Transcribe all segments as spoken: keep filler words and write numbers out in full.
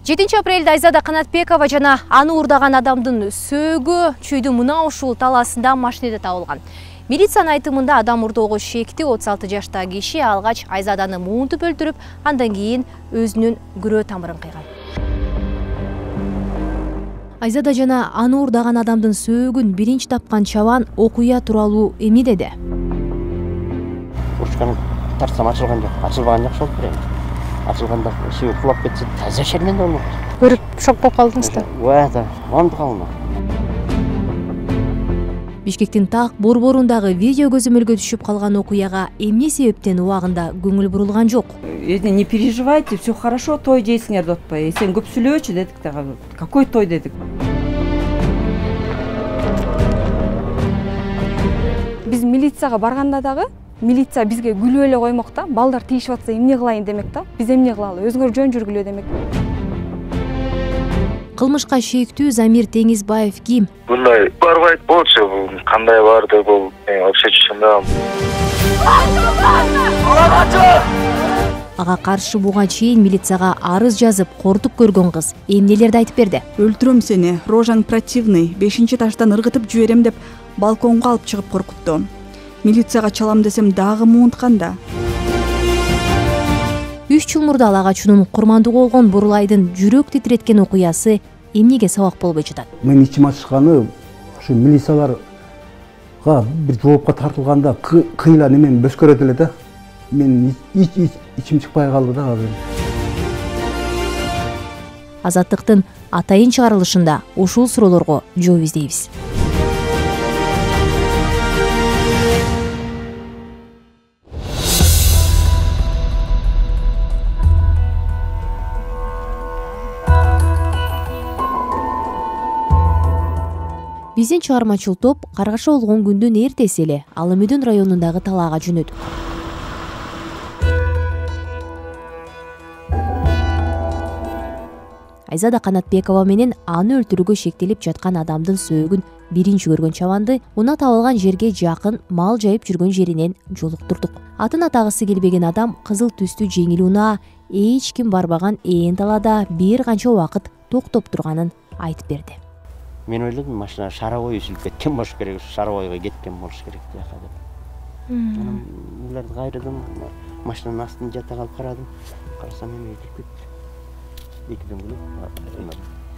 жетинчи апрелде Айзада Канатбекова жана аны уурдаган адамдын сөөгү чүйдүн мына ушул талаасында машинеде табылган. Милициянын айтымында адам уурдоого шектүү отуз алты жаштагы киши алгач Айзаданы муунтуп өлтүрүп, андан кийин өзүнүн күрөө тамырын кыйган. Айзада жана аны уурдаган адамдын сөөгүн биринчи тапкан чабан окуя тууралуу эмне деди? Ушкан тартсам ачылган жок, ачылбаган жакшы болуп берем. Ачылганда сүйүк кулап кетсе, таза шермен да болмок. Көрүп шок болуп калдыңыз да? Ооба да, онду калма. Бишкектин так борборундагы видео көзөмөлгө түшүп калган окуяга эмне себептен убагында көңүл бурулган жок? Не переживайте, все хорошо, той дейсиңер деп атпайбы. Сен көп сүйлөөчү дедик да. Какой той дедик? Биз милицияга барганда дагы милиция бизге күлүп эле коймок да. Балдар тийишип атса эмне кылайын демек да. Биз эмне кылалы? Өзүңөр жөн жүргүлө демек. Кылмышка шектүү Замир Теңизбаев ким? Мындай барбайт болчу, бул кандай барды, бул мен вообще түшүнбөйм. Ага каршы буга чейин милицияга арыз жазып, кортуп көргөн кыз эмнелерди айтып берди? Өлтүрөм сени, рожаң противный, бешинчи таштан ыргытып жиберем деп балконго алып чыгып коркутту. Милицияга чалам десем дагы муунткан да. Үч жыл мурда ага чунун курмандуу болгон Бурулайдын жүрөк титиреткен окуясы эмнеге сабак болбой жатат? Мен ичим ачышканы ушу милицияларга бир жоопко тартылганда кыйла немен бөскөрөт эле да. Мен ичим чыкпай калды да азыр. Азаттыктын атайын чыгарылышында ушул суроолорго жооп издейбиз. Биздин чыгармачыл топ каргаша болгон күндүн эртеси эле Алы Мүдүн районундагы талаага жөнөдүк. Айзада Канатбекова менен аны өлтүрүүгө шектелип жаткан адамдын сөөгүн биринчи көргөн чабанды уна табылган жерге жакын мал жайып жүргөн жеринен жолуктурдук. Атын атагысы келбеген адам кызыл түстүү жеңил унаа эч ким барбаган ээн талаада бир канча убакыт токтоп турганын айтып берди. Мен ойлодум, машина шаровой үзүлүп кеткен болуш керек, шаровойго кеткен болуш керек деп. Анан буларды кайрыдым, машинанын астында жата калып карадым. Карасам эме өтүп кетти. Экиден күлүп.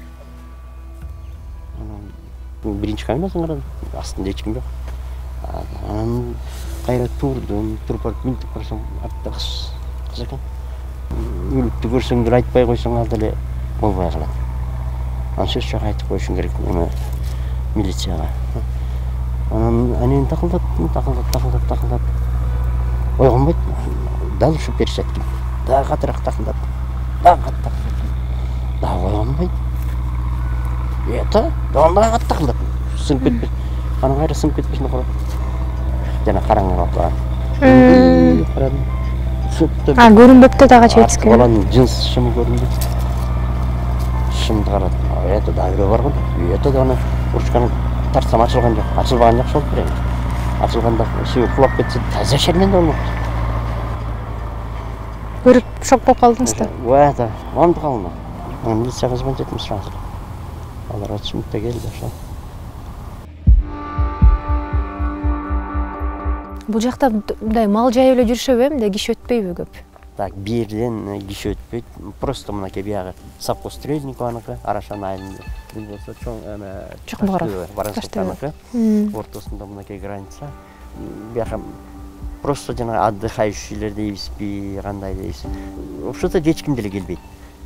Анан биринчи камерасын карадым, астында эч ким жок. Анан кайра турдум, туруп барып мүнтүп карасам, артта кыз кыз экен. Өлүктү көрсөңдөр айтпай койсоң ал деле болбой калат. Анан сөз жок айтып коюшуң керек эме милицияга. Анан анен такылдап, такылдап, такылдап, такылдап. Ойгонбойт. Дал ушуп беришет экен. Дагы катыраак такылдап. Дагы катыраак. Дагы ойгонбойт. Эта, дагы катыраак такылдап. Сынып кетпеш. Анан кайра сынып кетпешин карап. Жана караңгы калып калган. Карадым. А, көрүнбөптү дагы чечке. Баланын жынс шымы көрүндү. Шымды карадым. Это да бирөө бар го. Это да аны ушкан тартсам ачылган жок, ачылбаган жакшы болуп берем. Ачылганда сүйүк кулап кетсе, таза шермен да болмок. Көрүп шок болуп калдыңыз да? Ооба да, онду калма. Анан милицияга звонить этим сразу. Алар отуз мүнөттө келди ошо. Бул жакта мындай мал жайып эле жүрүшөбү, эмне киши өтпөйбү көп? Так, бирден киши өтпөйт. Просто мынакей биягы совхоз Стрельникованыкы, Арашан айылында. Бул болсо чоң эме Чоңбогоров. Ортосунда мынакей граница. Бияка просто жана отдыхающийлер дейбизби, кандай дейбиз. Вообще-то эч ким деле келбейт.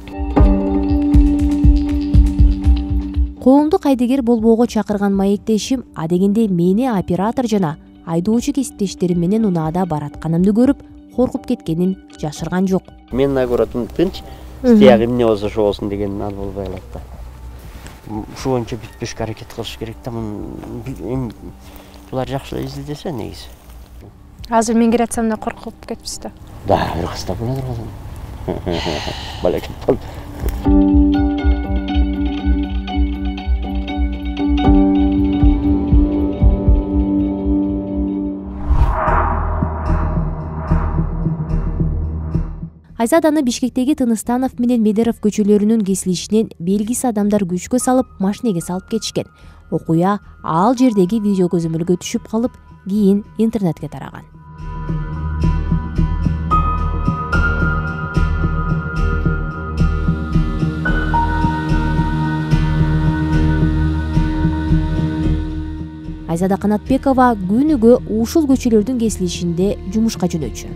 Коомдук айдыгер болбоого чакырган маектешим адегенде мени оператор жана айдоочу кесиптештерим менен унаада баратканымды көрүп, коркуп кеткенин жашырган жок. Мен нагоратым тынч, тияк эмне болсо ошо болсун деген ал болбой калат да. Ушу боюнча бүтпөшкө аракет кылыш керек да. Булар жакшылап изилдесе негизи. Азыр мен кире атсам да коркуп кетипсиз да. Да, ыргызда болот ыргызым. Балакет бол. Айзаданы Бишкектеги Тыныстанов менен Медеров көчөлөрүнүн кесилишинен белгисиз адамдар күчкө салып, машинеге салып кетишкен. Окуя ал жердеги видео көзөмөлгө түшүп калып, кийин интернетке тараган. Айзада Канатбекова күнүгө ушул көчөлөрдүн кесилишинде жумушка жөнөчү.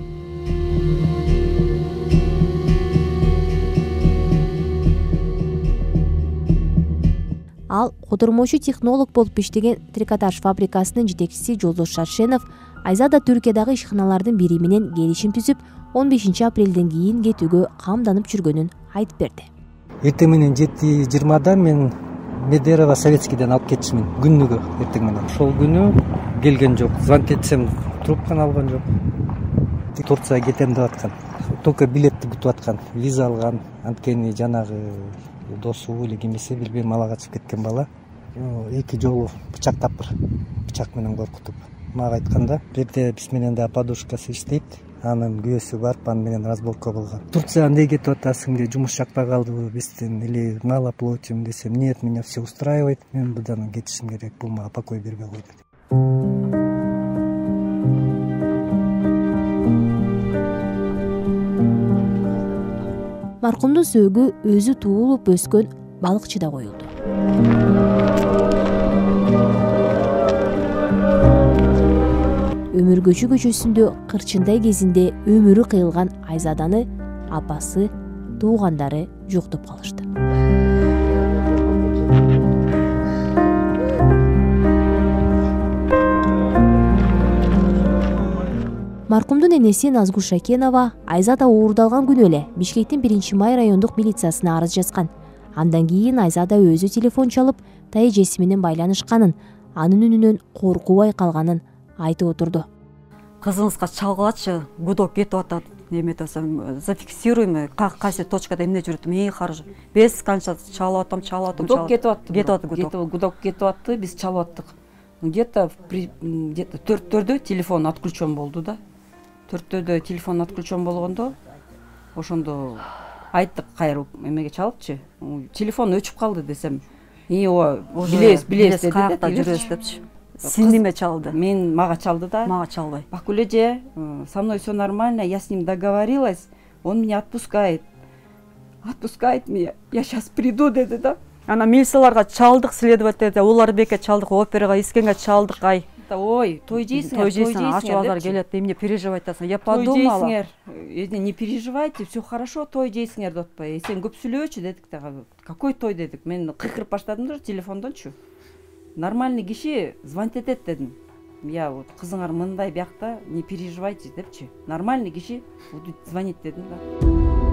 Ал котормочу технолог болуп иштеген трикотаж фабрикасынын жетекчиси Жолдош Шаршенов Айзада Түркиядагы ишканалардын бири менен келишим түзүп, он бешинчи апрелден кийин кетүүгө камданып жүргөнүн айтып берди. Эртең менен жети жыйырмада мен Медерова Советскийден алып кетишмин күнүгө эртең менен. Ошол күнү келген жок. Звонок этсем, трубканы алган жок. Турцияга кетем деп аткан. Только билетти күтүп аткан, виза алган. Анткени жанагы досу эле кимиси билбейм, ала качып кеткен бала. Эки жолу бычактап бир бычак менен коркутуп мага айтканда, бу жерде биз менен да подушкасы иштейт. Анын күйөөсү барып, аны менен разборка болгон. Турцияга эмне кетип атасың деп, жумуш жакпай калдыбы бизден или мало платим десем, нет, меня все устраивает. Мен будан кетишим керек, бул мага покой бербей койду. Маркумдун сөөгү өзү туулуп өскөн балыкчыда коюлду. Өмүргөчү көчөсүндө кырчындай кезинде өмүрү кыйылган Айзаданы апасы, туугандары жоктоп калышты. Маркумдун энеси Назгул Шакенова Айзада уурдалган күнү эле Бишкектин биринчи май райондук милициясына арыз жазган. Андан кийин Айзада өзү телефон чалып, тайэжеси менен байланышканын, анын үнүнөн коркуу байкалганын айтып отурду. Кызыңызга чалгылачы, гудок кетип атат, неметесем, зафиксируем, кайсы точкада эмне жүрөт, эң хорошо. Без канча чалып атам, чалып атам, гудок кетип атты. Кетип атты гудок. Гудок кетип атты, биз чалып аттык. Где-то где-то төрттөрдө телефон отключен болду да. Төрттөдө телефон отключен болгондо, ошондо айттык кайрып эмеге чалыпчы. Телефон өчүп калды десем, и о билес, билес деди. Каякта жүрөсүз депчи. Синиме чалды? Мен мага чалды да. Мага чалбай. Бакулеже, со мной все нормально, я с ним договорилась, он меня отпускает. Отпускает меня, я сейчас приду деди да. Ана милицияларга чалдык, следователь, Уларбекке чалдык, операга, Искенге чалдык, ай. Ой, той жейсиңер, той жейсиңер, ачып азар келет, эмне переживать атасың? Я подумала. Той жейсиңер, не переживайте, все хорошо, той жейсиңер деп атпай. Сен көп сүйлөөчү дедик дагы. Какой той дедик? Мен кыйкырып баштадым да телефондончу. Нормальный киши звонить этет дедим. Я вот кызыңар мындай биякта, не переживайте депчи. Нормальный киши будет звонить дедим да.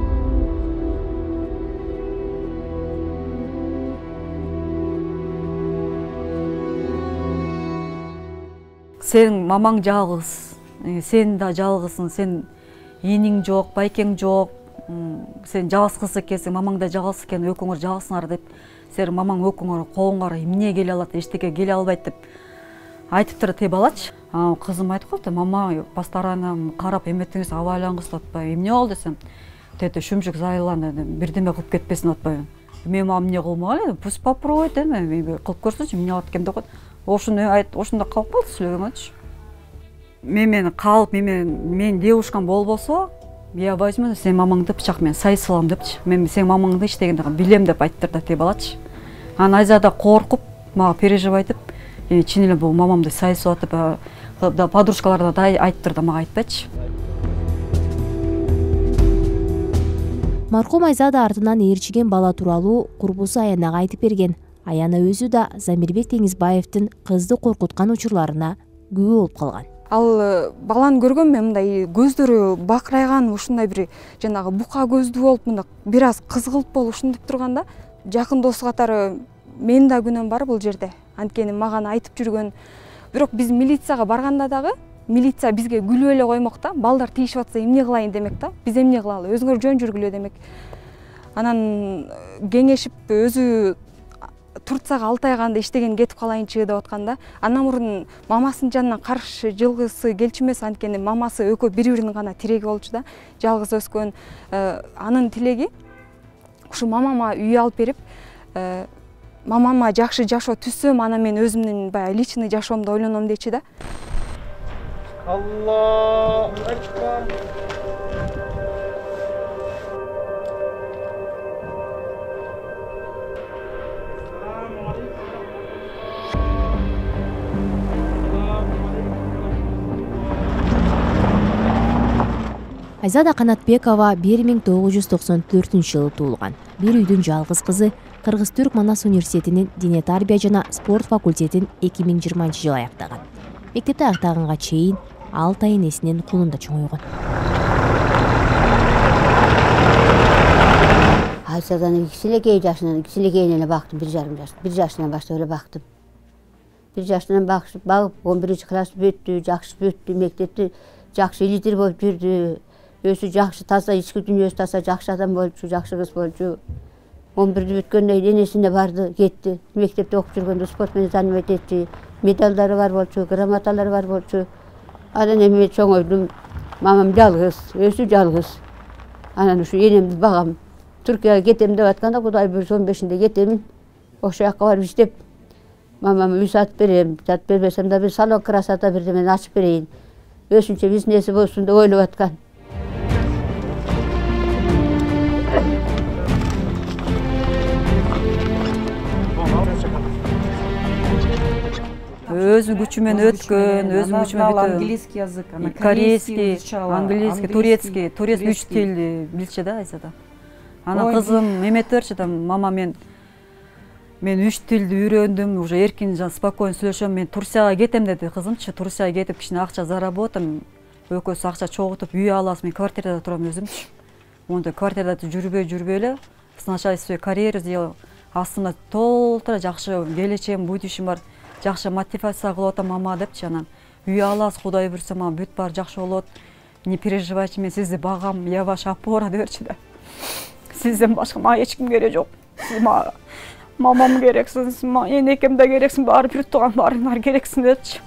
Сен мамаң жалгыз, сен да жалгызсың, сен эниң жок, байкең жок, сен жалгыз кыз экенсиң, мамаң да жалгыз экен, экөөңөр жалгызсыңар деп, сен мамаң экөөңөр колуңар эмне келе алат, эчтеке келе албайт деп айтып тура теп алачы. Кызым айтып калды, мама, постоянно карап эметиңиз абайлангыз деп атпайбы, эмне болду десем, тете шүмжүк зайланды, бирдеме кылып кетпесин деп атпайбы. Мен мама эмне кылмаган эле, пусть попробуйт эми, кылып көрсөчү, эмне болот экен деп койду. Ошону айт, ошондо калып калды сүйлөгөнчү. Мен менен калып, мен мен девушкам болбосо, я возьму, сен мамаңды бычак менен сай салам депчи. Мен сен мамаңды иштегенде билем деп айттыр да теп алачы. Анан Айзада коркуп, мага переживать этип, чын эле бул мамамды сайысып атып, да подружкаларына да айттыр да мага айтпачы. Маркум Айзада артынан ээрчиген бала тууралуу курбусу Аянага айтып берген. Аяна өзү да Замирбек Теңизбаевдин кызды коркуткан учурларына күбө болуп калган. Ал баланы көргөм, мен мындай көздөрү бакырайган, ушундай бир жанагы бука көздүү болуп, мындай бир аз кызгылт болуп ушинтип турганда, жакын досу катары мен да күнөөм бар бул жерде. Анткени мага айтып жүргөн, бирок биз милицияга барганда дагы милиция бизге күлүп эле коймок да, балдар тийишип атса эмне кылайын демек да, биз эмне кылалы, өзүңөр жөн жүргүлө демек. Анан кеңешип өзү Турцияга алты ай калганда иштеген кетип калайынчы деп аткан да. Андан мурун мамасынын жанына каршы жылгысы келчү эмес, анткени мамасы экөө бири-биринин гана тиреги болчу да. Жалгыз өскөн. Анын тилеги ушу мамама үй алып берип, мамама жакшы жашоо түзсөм, анан мен өзүмдүн баягы личный жашоомду ойлоном дечи да. Аллаху акбар. Айзада Канатбекова бир миң тогуз жүз токсон төртүнчү жылы туулган. Бир үйдүн жалгыз кызы. Кыргыз-Түрк Манас университетинин дине тарбия жана спорт факультетин эки миң жыйырманчы жылы аяктаган. Мектепти аяктаганга чейин алты ай энесинин колунда чоңойгон. Айзадан кичинекей жашынан, кичинекейинен эле бактым, бир жарым жаш. Бир жашынан баштап эле бактым. Бир жашынан багып, багып, он биринчи класс бүттү, жакшы бүттү, мектепти жакшы лидер болуп жүрдү. Өзү жакшы таза, ички дүйнөсү таза, жакшы адам болчу, жакшы кыз болчу. он бирди бүткөндөн кийин энесине барды, кетти. Мектепте окуп жүргөндө спорт менен занимать этти. Медалдары бар болчу, грамоталары бар болчу. Анан эми чоңойдум. Мамам жалгыз, өзү жалгыз. Анан ушу энемди багам. Түркияга кетем деп атканда, Кудай буйруса он бешинде кетемин. Ошол жака барып иштеп, мамама үй сатып берем. Сатып бербесем да бир салон красота бирдемени ачып берейин. Өзүнчө бизнеси болсун деп ойлоп аткан. Өзү күчү менен өткөн, өзү күчү менен английский язык, корейский, английский, турецкий, турец үч тилди билчү да Айзада. Анан кызым эметерчи да, мама мен мен үч тилди үйрөндүм, уже эркин, спокойно сүйлөшөм, мен Турцияга кетем деди кызымчы. Турцияга кетип кичине акча заработам, экөөсү акча чогултуп үй алабыз, мен квартирада турам өзүмчү. Онда квартирада жүрбөй жүрбөй эле сначала свою карьеру сделал. Астына толтура жакшы келечегим, будущим бар. Жакшы мотивация кылып атам мама депчи. Анан үй алабыз, Кудай буйруса, мама бүт бар жакшы болот. Не переживайте, мен сизди багам, я ваша опора деберчи да. Сизден башка мага эч ким керек жок. Сиз мага мамам керексиз, энекем да керексиң, баары бир тууган баарыңар керексиң депчи.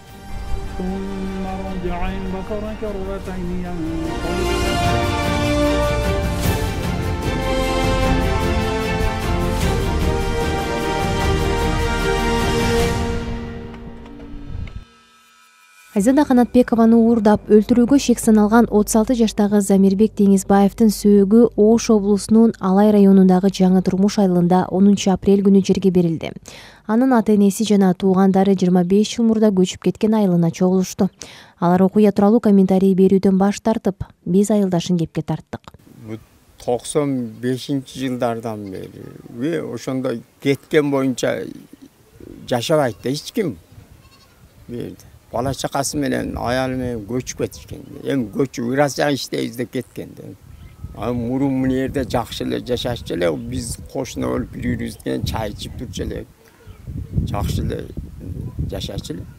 Айзада Канатбекованы уурдап өлтүрүүгө шек саналган отуз алты жаштагы Замирбек Деңизбаевдин сөөгү Ош облусунун Алай районундагы Жаңы Турмуш айылында онунчу апрель күнү жерге берилди. Анын ата-энеси жана туугандары жыйырма беш жыл мурда көчүп кеткен айылына чогулушту. Алар окуя тууралуу комментарий берүүдөн баш тартып, биз айылдашын кепке тарттык. токсон бешинчи жылдардан бери ошондо кеткен боюнча жашабайт да эч ким. Бала чакасы менен аялы менен көчүп кетишкен. Эми көчүп ырас жак иштейбиз деп кеткен. Мурун мына жерде жакшы эле жашашчу эле, биз кошуна болуп бири-бирибизден чай ичип турчу эле. Жакшы эле жашачу эле.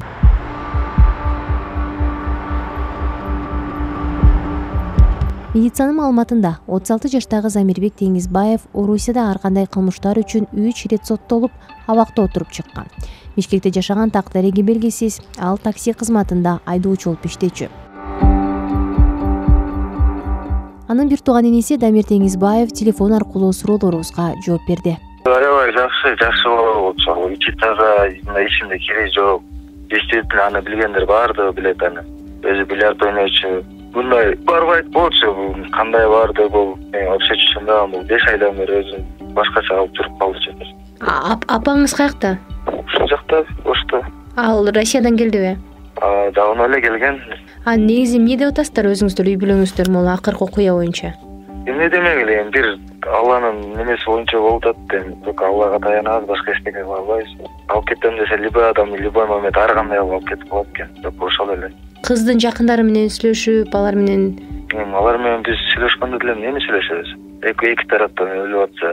Медицина маалыматында отуз алты жаштагы Замирбек Деңизбаев Орусияда ар кандай кылмыштар үчүн үч ирет соттолуп, абакта отуруп чыккан. Бишкекте жашаган так дареги белгисиз, ал такси кызматында айдоочу болуп иштечү. Анын бир тууган энеси Дамир Деңизбаев телефон аркылуу суроолорубузга жооп берди. Аябай жакшы, жакшы болчу. Ичи таза, ичинде кереги жок. Действительно, аны билгендер баардыгы билет аны. Өзү бильярд ойночу. Мындай барбайт болчу, кандай барды бул, мен вообще түшүнбөйм, бул беш айдан бери өзүн башкача алып туруп калды чекер. Апаңыз каякта? Ушул жакта, Ошто. Ал Россиядан келдиби? А, давно эле келген. А негизи эмне деп атасыздар өзүңүздөр, үй бүлөңүздөр, могу акыркы окуя боюнча? Эмне демек эле, бир Алланын немеси боюнча болуп атат, эми только Аллага таянабыз, башка эчтеке кыла албайбыз. Алып кетем десе, любой адам, любой момент ар кандай алып кетип калат экен. Только ошол эле. Кыздын жакындары менен сүйлөшүп, алар менен Эми алар менен биз сүйлөшкөндө деле эмне сүйлөшөбүз? Эки эки тараптан өлүп атса.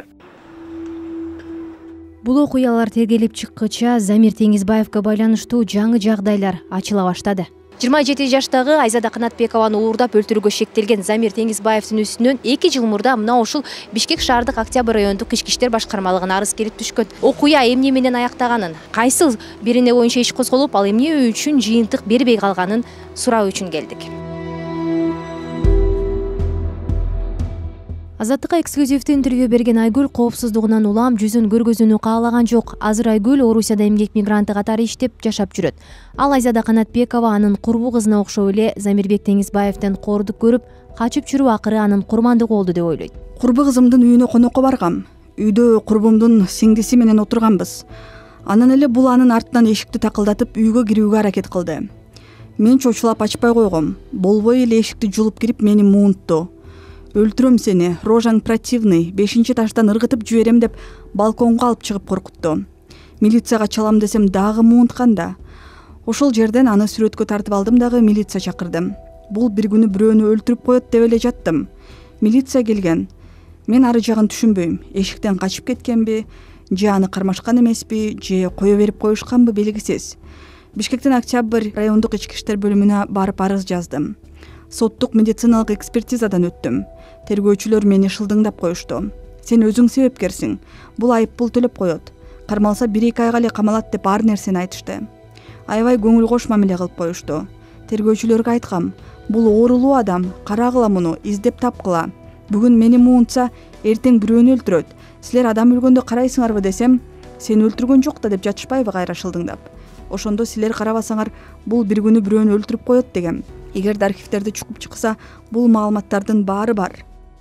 Бул окуялар тергелип чыккыча Замир Деңизбаевге байланыштуу жаңы жагдайлар ачыла баштады. жыйырма жети жаштагы Айзада Канатбекованы уурдап өлтүрүүгө шектелген Замир Теңизбаевдин үстүнөн эки жыл мурда мына ушул Бишкек шаардык Октябрь райондук ички иштер башкармалыгына арыз келип түшкөн. Окуя эмне менен аяктаганын, кайсыл бирине боюнча иш козголуп, ал эмне үчүн жыйынтык бербей калганын суроо үчүн келдик. Азаттыкка эксклюзивдүү интервью берген Айгүл коопсуздугунан улам жүзүн көргөзүүнү каалаган жок. Азыр Айгүл Орусияда эмгек мигранты катары иштеп жашап жүрөт. Ал Айзада Канатбекова анын курбу кызына окшоп эле Замирбек Теңизбаевден кордук көрүп, качып жүрүп акыры анын курмандыгы болду деп ойлойт. Курбу кызымдын үйүнө конокко баргам. Үйдө курбумдун сиңдиси менен отурганбыз. Анан эле бул анын артынан эшикти такылдатып үйгө кирүүгө аракет кылды. Мен чочулап ачпай койгом. Болбой эле эшикти жулуп кирип мени муунтту. Өлтүрөм сени, Рожан противный, бешинчи таштан ыргытып жиберем деп балконго алып чыгып коркутту. Милицияга чалам десем дагы муунтканда. Ошол жерден аны сүрөткө тартып алдым дагы милиция чакырдым. Бул бир күнү бирөөнү өлтүрүп коет деп эле жаттым. Милиция келген. Мен ары жагын түшүнбөйм. Эшиктен качып кеткенби, же аны кармашкан эмеспи, же кое берип коюшканбы белгисиз. Бишкектин Октябрь райондук ички иштер бөлүмүнө барып арыз жаздым. Соттук медициналык экспертизадан өттүм. Тергөөчүлөр мени шылдыңдап коюшту. Сен өзүң себепкерсиң. Бул айыппул төлөп коет. Кармалса бир эки айга эле камалат деп ар нерсени айтышты. Аябай көңүл кош мамиле кылып коюшту. Тергөөчүлөргө айткам, бул оорулуу адам, карагыла муну, издеп тапкыла. Бүгүн мени муунтса, эртең бирөөнү өлтүрөт. Силер адам өлгөндө карайсыңарбы десем, сен өлтүргөн жок да деп жатышпайбы кайра шылдыңдап. Ошондо силер карабасаңар, бул бир күнү бирөөнү өлтүрүп коет дегем. Эгерде архивтерди чукуп чыкса, бул маалыматтардын баары бар.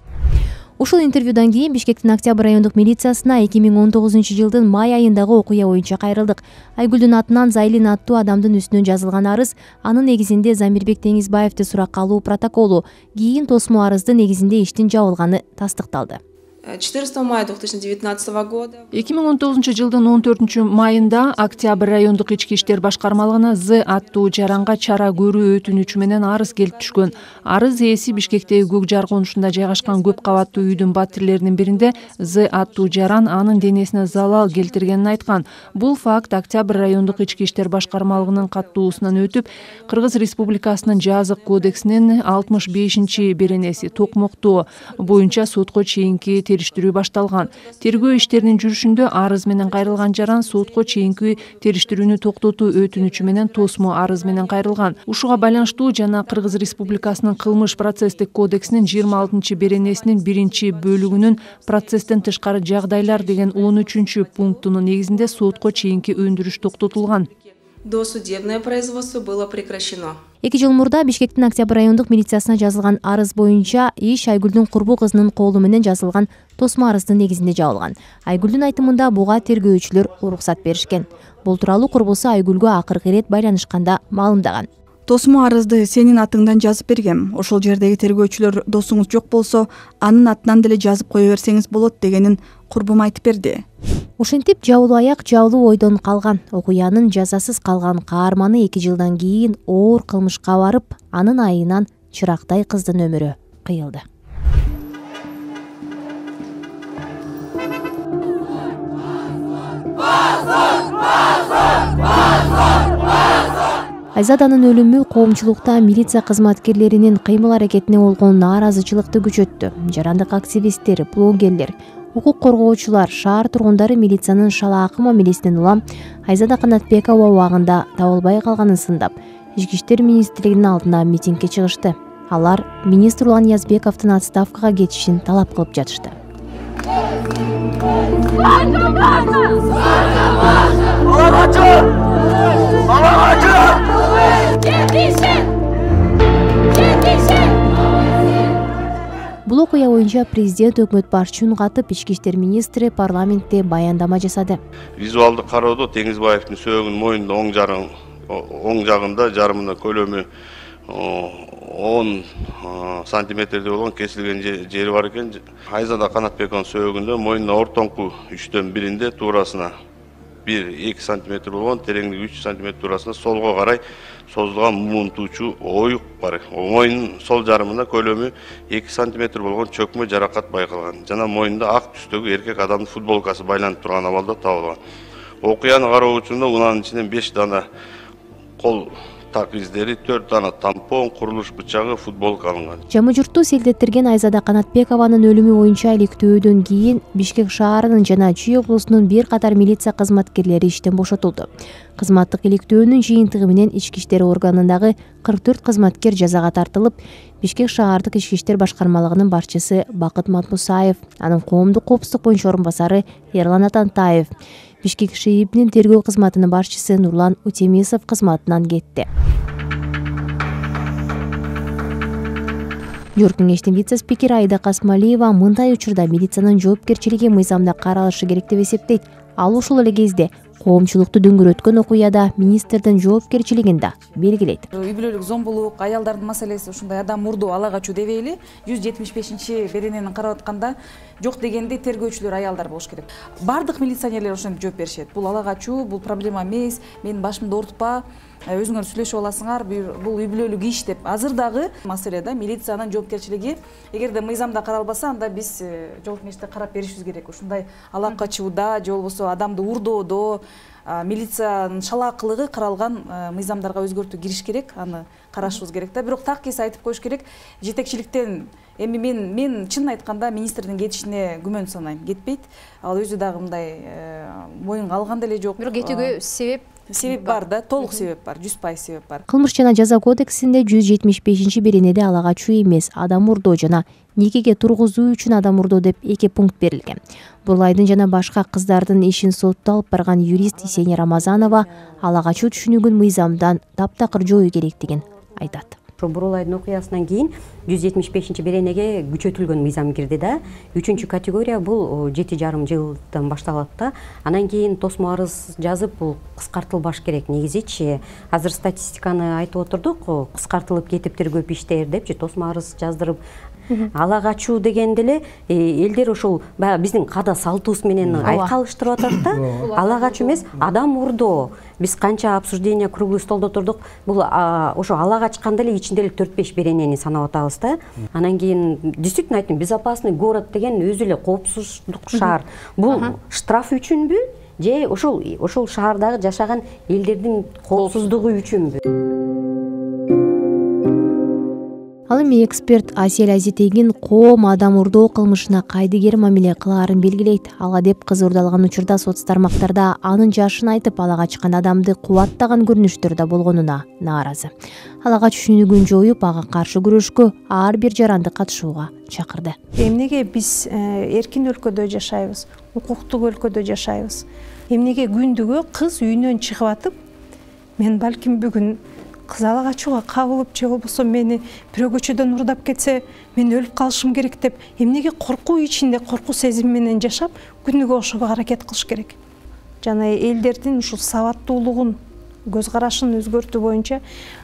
Ушул интервьюдан кийин Бишкектин Октябрь райондук милициясына эки миң он тогузунчу жылдын май айындагы окуя боюнча кайрылдык. Айгүлдүн атынан Зайлин аттуу адамдын үстүнөн жазылган арыз, анын негизинде Замирбек Теңизбаевди суракка алуу протоколу, кийин тосмо арыздын негизинде иштин жабылганы тастыкталды. четырнадцатого мая две тысячи девятнадцатого года эки миң он тогузунчу жылдын он төртүнчү майында Октябрь райондук ички иштер башкармалыгына З аттуу жаранга чара көрүү өтүнүчү менен арыз келип түшкөн. Арыз ээси Бишкектеги Көк Жар конушунда жайгашкан көп кабаттуу үйдүн батирлеринин биринде З аттуу жаран анын денесине залал келтиргенин айткан. Бул факт Октябрь райондук ички иштер башкармалыгынын каттуусунан өтүп, Кыргыз Республикасынын жазык кодексинин алтымыш бешинчи беренеси токмоктоо боюнча сотко чейинки териштирүү башталган. Тергөө иштеринин жүрүшүндө арыз менен кайрылган жаран сотко чейинки териштирүүнү токтотуу өтүнүчү менен тосмо арыз менен кайрылган. Ушуга байланыштуу жана Кыргыз Республикасынын кылмыш процесстик кодексинин жыйырма алтынчы беренесинин биринчи бөлүгүнүн процесстен тышкары жагдайлар деген он үчүнчү пунктунун негизинде сотко чейинки өндүрүш токтотулган. Досудебное производство было прекращено. эки жыл мурда Бишкектин Октябрь райондук милициясына жазылган арыз боюнча иш Айгүлдүн курбу кызынын колу менен жазылган тосмо арыздын негизинде жабылган. Айгүлдүн айтымында буга тергөөчүлөр уруксат беришкен. Бул тууралуу курбусу Айгүлгө акыркы ирет байланышканда маалымдаган. Тосмо арызды сенин атыңдан жазып бергем. Ошол жердеги тергөөчүлөр досуңуз жок болсо, анын атынан деле жазып кое берсеңиз болот дегенин курбум айтып берди. Ошентип жабылуу аяк жабылуу ойдон калган. Окуянын жазасыз калган каарманы эки жылдан кийин оор кылмышка барып, анын айынан чырактай кыздын өмүрү кыйылды. Айзаданын өлүмү коомчулукта милиция кызматкерлеринин кыймыл аракетине болгон нааразычылыкты күчөттү. Жарандык активисттер, блогерлер, укук коргоочулар, шаар тургундары милициянын шалаакы мамилесинен улам Айзада Канатбекова убагында табылбай калганын сындап, Ички иштер министрлигинин алдына митингге чыгышты. Алар министр Улан Язбековдун отставкага кетишин талап кылып жатышты. Бул окуя боюнча президент өкмөт башчысын катып, ички иштер министри парламентте баяндама жасады. Визуалдык кароодо Теңизбаевдин сөөгүнүн моюнда оң жарың оң жагында жарымына көлөмү он сантиметрде болгон кесилген жери бар экен. Айзада Канатбекованын сөөгүндө моюнда ортоңку үчтөн биринде туурасына бир эки сантиметр болгон, тереңдиги үч сантиметр туурасына солго карай созулган муунтуучу оюк бар. Моюнун сол жарымында көлөмү эки сантиметр болгон чөкмө жаракат байкалган. Жана моюнда ак түстөгү эркек адамдын футболкасы байланып турган абалда табылган. Окуяны кароо учурунда унаанын ичинен беш дана кол так издери, төрт дана тампон, курулуш бычагы, футболка алынган. Жамы журтту селдеттирген Айзада Канатбекованын өлүмү боюнча иликтөөдөн кийин Бишкек шаарынын жана Чүй облусунун бир катар милиция кызматкерлери иштен бошотулду. Кызматтык иликтөөнүн жыйынтыгы менен ички иштер органындагы кырк төрт кызматкер жазага тартылып, Бишкек шаардык ички иштер башкармалыгынын башчысы Бакыт Матмусаев, анын коомдук коопсуздук боюнча орун басары Эрлан Атантаев, Бишкек ШИИБнин тергөө кызматынын башчысы Нурлан Утемисов кызматынан кетти. Жогорку Кеңештин вице-спикери Айда Касмалиева мындай учурда милициянын жоопкерчилиги мыйзамда каралышы керек деп эсептейт. Ал ушул эле кезде коомчулукту дөңгөрөткөн окуяда министрдин жоопкерчилигин да белгилейт. Үй бүлөлүк зомбулук, аялдардын маселеси ушундай адам урду, ала качуу дебейли. жүз жетимиш бешинчи беренени карап атканда жок дегенде тергөөчүлөр аялдар болуш керек. Бардык милиционерлер ошентип жооп беришет. Бул ала качуу, бул проблема эмес, менин башымды оорутпа, өзүңөр сүйлөшүп аласыңар, бул үй бүлөлүк иш деп. Азыр дагы маселе да милициянын жоопкерчилиги, эгерде мыйзамда каралбаса, анда биз жогорку кеңеште карап беришибиз керек. Ушундай ала качууда, же болбосо адамды урдоодо милициянын шалаакылыгы каралган мыйзамдарга өзгөртүү кириш керек, аны карашыбыз керек да. Бирок так эс айтып коюш керек, жетекчиликтен эми мен мен чынын айтканда министрдин кетишине күмөн санайм. Кетпейт. Ал өзү дагы мындай моюнга алган деле жок. Бирок кетүүгө себеп себеп бар да, толук себеп бар, жүз пайыз себеп бар. Кылмыш жана жаза кодексинде жүз жетимиш бешинчи беренеде ала качуу эмес, адам урдоо жана никеге тургузуу үчүн адам урдоо деп эки пункт берилген. Бурлайдын жана башка кыздардын ишин сотто алып барган юрист Исене Рамазанова ала качуу түшүнүгүн мыйзамдан таптакыр жоюу керектигин айтат. Буруулайдын окуясынан кийин жүз жетимиш бешинчи беренеге күчөтүлгөн мыйзам кирди да. Үчүнчү категория бул жети жарым жылдан башталат да. Анан кийин тосмо арыз жазып бул кыскартылбаш керек негизичи. Азыр статистиканы айтып отурдук, кыскартылып кетиптир көп иштер депчи, тосмо арыз жаздырып ала качуу деген деле элдер ошол баягы биздин када салтыбыз менен айкалыштырып атат да. Ала качуу эмес, адам урдоо. Биз канча обсуждение круглый столдо турдук. Бул ошо ала качканда эле ичинде эле төрт беш беренени санап атабыз да. Анан кийин действительно айттым, безопасный город деген өзү эле коопсуздук шаар. Бул штраф үчүнбү же ошол ошол шаардагы жашаган элдердин коопсуздугу үчүнбү? Ал эми эксперт Асель Азитегин коом адам урдоо кылмышына кайдыгер мамиле кылаарын белгилейт. Ага деп кыз урдалган учурда соц тармактарда анын жашын айтып ала качкан адамды кубаттаган көрүнүштөрдө болгонуна нааразы. Ала качуу түшүнүгүн жоюп, ага каршы күрөшкө ар бир жаранды катышууга чакырды. Эмнеге биз эркин өлкөдө жашайбыз, укуктук өлкөдө жашайбыз? Эмнеге күндүгө кыз үйүнөн чыгып атып, мен балким бүгүн кыз ала качууга кабылып же болбосо мени бирөө көчөдөн урдап кетсе, мен өлүп калышым керек деп, эмнеге коркуу ичинде, коркуу сезим менен жашап, күнүгө ошого аракет кылыш керек? Жана элдердин ушул сабаттуулугун, көз карашын өзгөртүү боюнча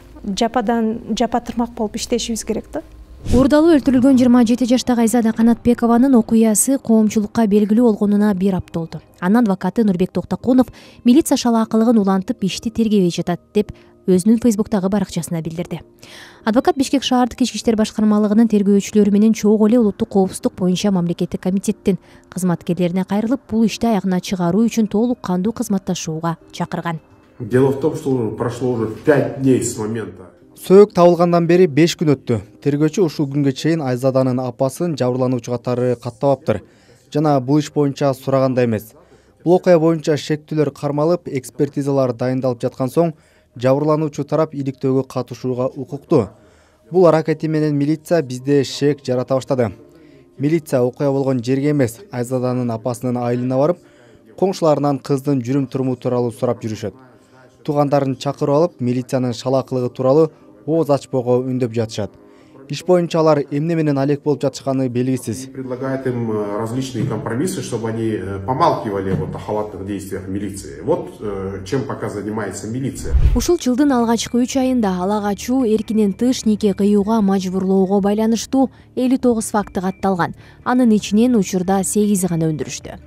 жападан жапа тырмак болуп иштешибиз керек да. Урдалуу өлтүрүлгөн жыйырма жети жаштагы Айзада Канатбекованын окуясы коомчулукка белгилүү болгонуна бир апта болду. Анын адвокаты Нурбек Токтокунов милиция шалаакылыгын улантып ишти тергебей жатат деп өзүнүн фейсбуктагы баракчасына билдирди. Адвокат Бишкек шаардык ички иштер башкармалыгынын тергөөчүлөрү менен чогуу эле улуттук коопсуздук боюнча мамлекеттик комитеттин кызматкерлерине кайрылып, бул ишти аягына чыгаруу үчүн толук кандуу кызматташууга чакырган. Дело в том, что прошло уже пять дней с момента. Сөөк табылгандан бери беш күн өттү. Тергөөчү ушул күнгө чейин Айзаданын апасын жабырлануучу катары каттабаптыр. Жана бул иш боюнча сураган да эмес. Бул окуя боюнча шектүүлөр кармалып, экспертизалар дайындалып жаткан соң жабырлануучу тарап иликтөөгө катышууга укуктуу. Бул аракети менен милиция бизде шек жарата баштады. Милиция окуя болгон жерге эмес, Айзаданын апасынын айылына барып, коңшуларынан кыздын жүрүм туруму тууралуу сурап жүрүшөт. Туугандарын чакырып алып, милициянын шалаакылыгы тууралуу ооз ачпоого үндөп жатышат. Иш боюнча алар эмне менен алек болуп жатышканы белгисиз. Предлагает им различные компромиссы, чтобы они помалкивали вот о халатных действиях милиции. Вот чем пока занимается милиция. Ушул жылдын алгачкы үч айында ала качуу, эркинен тыш нике кыюуга мажбурлоого байланыштуу элүү тогуз факты катталган. Анын ичинен учурда сегизи гана өндүрүштү.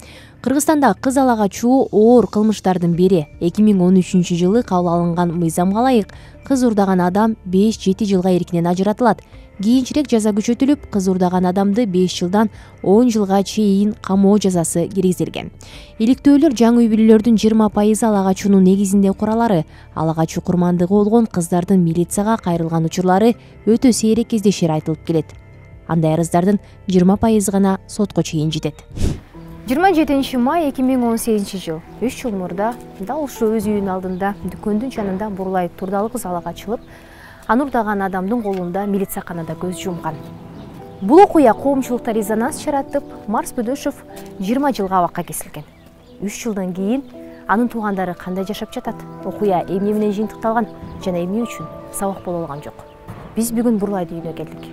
Кыргызстанда кыз ала качуу оор кылмыштардын бири. эки миң он үчүнчү жылы кабыл алынган мыйзамга ылайык кыз урдаган адам беш жети жылга эркинен ажыратылат. Кийинчерээк жаза күчөтүлүп, кыз урдаган адамды беш жылдан он жылга чейин камоо жазасы киргизилген. Иликтөөлөр жаңы үй бүлөлөрдүн жыйырма пайызы ала качуунун негизинде куралары. Ала качуу курмандыгы болгон кыздардын милицияга кайрылган учурлары өтө сейрек кездешери айтылып келет. Андай арыздардын жыйырма пайызы гана сотко чейин жетет. жыйырма жетинчи май эки миң он сегизинчи жыл үч жыл мурда дал ушул өз үйүнүн алдында дүкөндүн жанында Бурлай Турдалы кыз ала качылып, аны урдаган адамдын колунда милицияканада көз жумган. Бул окуя коомчулукта резонанс жаратып, Марс Бөдөшов жыйырма жылга абакка кесилген. үч жылдан кийин анын туугандары кандай жашап жатат? Окуя эмне менен жыйынтыкталган жана эмне үчүн сабак боло алган жок? Биз бүгүн Бурлайдын үйүнө келдик.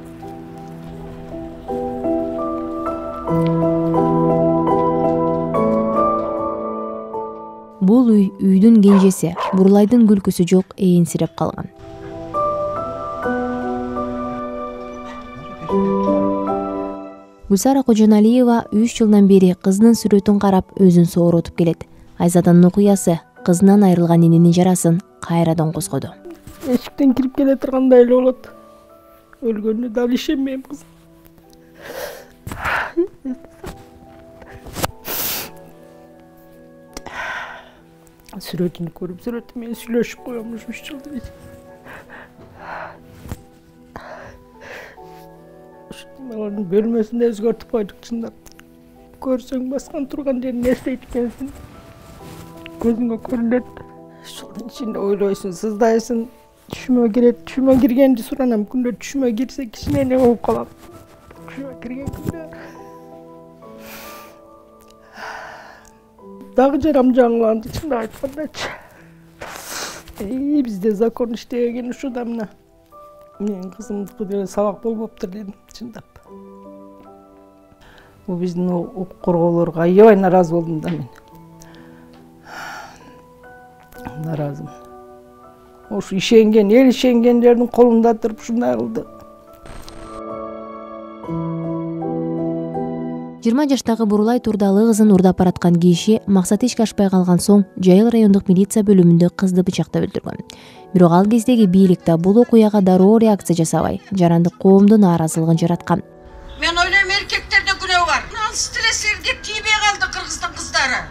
Бул үй үйдүн кенжеси, Бурлайдын күлкүсү жок, ээнсиреп калган. Гүлсара Кожоналиева үч жылдан бери кызынын сүрөтүн карап өзүн сооротуп келет. Айзаданын окуясы кызынан айрылган эненин жарасын кайрадан козгоду. Эшиктен кирип келе тургандай эле болот. Өлгөнүнө дал ишенбейм кыз. Сүрөтүн көрүп, сүрөтү менен сүйлөшүп коёмуш үч жылдан бери. Алардын бөлмөсүндө өзгөртүп койдук чындап. Көрсөң баскан турган жерин эстейт экенсиң. Көзүңө көрүнөт. Ушунун ичинде ойлойсуң, сыздайсың. Түшүмө кирет, түшүмө киргенди суранам. Күндө түшүмө кирсе кичине эле болуп калам. Түшүмө кирген күндө дагы жарам жаңыланды, чындап айткандачы. Эй, бизде закон иштебеген ушуда мына. Менин кызымдыкы деле сабак болбоптур дедим, чындап. Бул биздин укук коргоолорго аябай нааразы болдум да мен. Нааразымын. Ошу ишенген, эл ишенгендердин колунда туруп ушундай кылды. жыйырма жаштагы Бурлай Турдалы кызын урдап бараткан киши максаты ишке ашпай калган соң Жайыл райондук милиция бөлүмүндө кызды бычактап өлтүргөн. Бирок ал кездеги бийлик да бул окуяга дароо реакция жасабай, жарандык коомдун нааразылыгын жараткан. Мен ойлойм, эркектерде күнөө бар. Алыс тилесерди тийбей калды кыргыздын кыздары.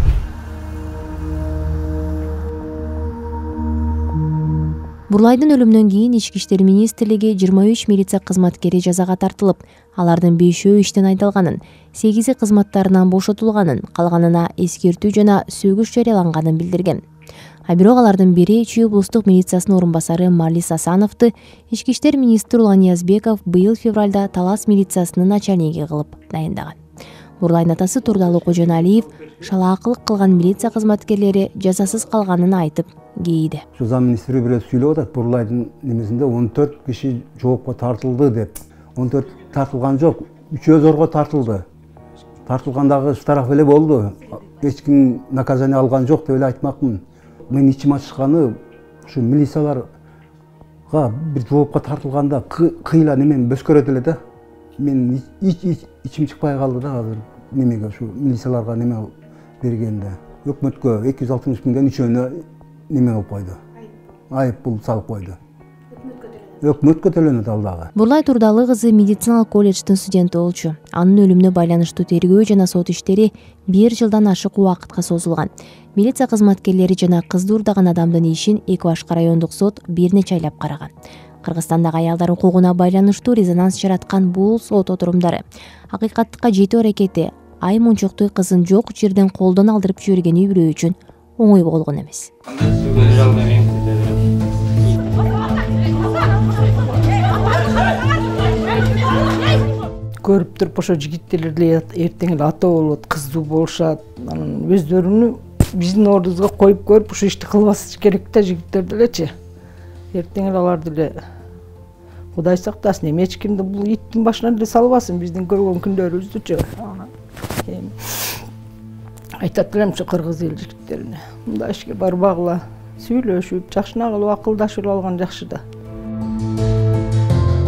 Бурлайдын өлүмүнөн кийин Ички иштер министрлиги жыйырма үч милиция кызматкери жазага тартылып, алардын бешөө иштен айдалганын, сегизи кызматтарынан бошотулганын, калганына эскертүү жана сөгүш жарыяланганын билдирген. А бирок алардын бири Чүй облустук милициясынын орун басары Марлис Асановду Ички иштер министри Улан Ниязбеков быйыл февралда Талас милициясынын начальниги кылып дайындаган. Бурлайдын атасы Турдалы Кожоналиев шалаакылык кылган милиция кызматкерлери жазасыз калганын айтып кейиди. Ушу зам министри бирөө сүйлөп атат, Бурлайдын немесинде он төрт киши жоопко тартылды деп. он төрт тартылган жок, үчөө зорго тартылды. Тартылгандагы штраф эле болду. Эч ким наказание алган жок деп эле айтмакмын. Мен ичим ачышканы ушу милицияларга бир жоопко тартылганда кыйла немен бөскөрөт эле да. Мен ичим чыкпай калды да азыр немеге ушу милицияларга неме бергенде. Өкмөткө эки жүз алтымыш миңден үчөөнө неме кылып койду. Айып пул салып койду. Өкмөткө төлөнөт ал дагы. Бурлай Турдалы кызы медициналык колледждин студенти болчу. Анын өлүмүнө байланыштуу тергөө жана сот иштери бир жылдан ашык убакытка созулган. Милиция кызматкерлери жана кызды урдаган адамдын ишин Эки Башкы райондук сот бир нече айлап караган. Кыргызстандагы аялдар укугуна байланыштуу резонанс жараткан бул сот отурумдары акыйкаттыкка жетүү аракети ай мунчуктуй кызын жок жерден колдон алдырып жибергени бирөө үчүн оңой болгон эмес. Көрүп туруп ошо жигиттер эле эртең эле ата болот, кыздуу болушат. Анан өздөрүнү биздин ордубузга коюп көрүп ушул ишти кылбаш керек да жигиттер делечи. Эртең эле алар деле Кудай сактасын, эми эч кимди бул иттин башына деле салбасын биздин көргөн күндөрүбүздүчү. Айтат элем ушу кыргыз эл жигиттерине. Мындай ишке барбагыла, сүйлөшүп, жакшына кылып акылдашып алган жакшы да.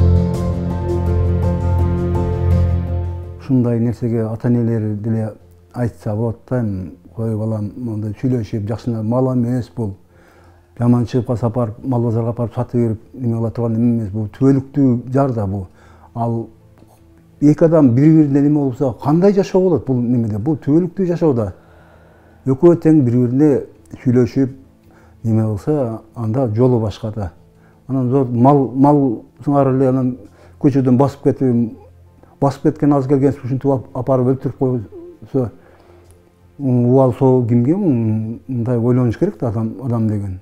Ушундай нерсеге ата энелери деле айтса болот да, эми кой балам мондай сүйлөшүп жакшына мал эмес бул. Жаман чыгып калса апарып мал базарга апарып сатып берип неме кыла турган эме эмес, бул түбөлүктүү жар да бул. Ал эки адам бири-бирине неме болсо кандай жашоо болот бул немеде? Бул түбөлүктүү жашоо да. Экөө тең бири-бирине сүйлөшүп неме болсо, анда жолу башка да. Анан зор мал мал сыңар эле анан көчөдөн басып кетип, басып кеткен аз келген ушинтип апарып өлтүрүп койсо, убал соо кимге? Мындай ойлонуш керек да адам адам деген.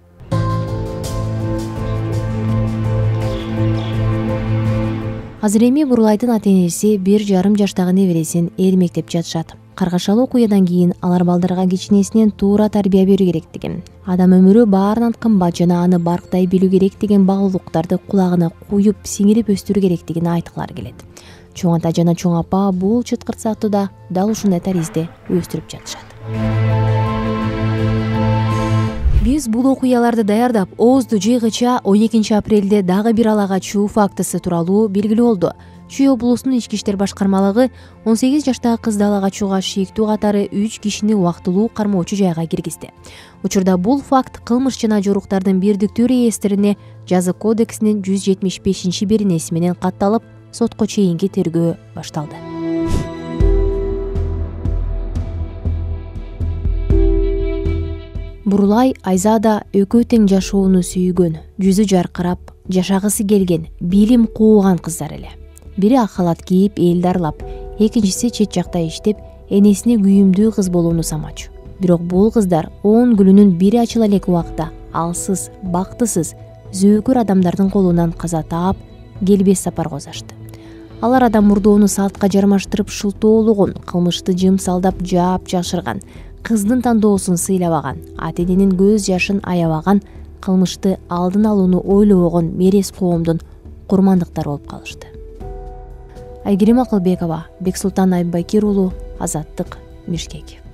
Азыр эми Бурлайдын ата-энеси бир жарым жаштагы небересин эрмектеп жатышат. Каргашалы окуядан кийин алар балдарга кичинесинен туура тарбия берүү керектигин, адам өмүрү баарынан кымбат жана аны барктай билүү керек деген багуулуктарды кулагына куюп, сиңирип өстүрүү керектигин айткылары келет. Чоң ата жана чоң апа бул чыткыртсактуу да дал ушундай таризде өстүрүп жатышат. Биз бул окуяларды даярдап, оозду жыйгыча он экинчи апрелде дагы бир ала качуу фактысы тууралуу белгилүү болду. Чүй облусунун ички иштер башкармалыгы он сегиз жаштагы кызды ала качууга шектүү катары үч кишини убактылуу кармоочу жайга киргизди. Учурда бул факт кылмыш жана жоруктардын бирдиктүү реестрине жаза кодексинин жүз жетимиш бешинчи беренеси менен катталып, сотко чейинки тергөө башталды. Бурлай, Айзада экөө тең жашоону сүйгөн, жүзү жаркырап, жашагысы келген, билим кууган кыздар эле. Бири ак халат кийип, элди аралап, экинчиси чет жакта иштеп, энесине күйүмдүү кыз болууну самачу. Бирок бул кыздар он гүлүнүн бири ачыла элек убакта алсыз, бактысыз, зөөкөр адамдардын колунан каза таап, келбес сапарга озашты. Алар адам мурдоону салтка жармаштырып шылтоологон, кылмышты жымсалдап жаап жашырган, кыздын тандоосун сыйлабаган, ата-эненин көз жашын аябаган, кылмышты алдын алууну ойлобогон мерез коомдун курмандыктары болуп калышты. Айгерим Акылбекова, Бексултан Айбакир уулу, Азаттык, Бишкек.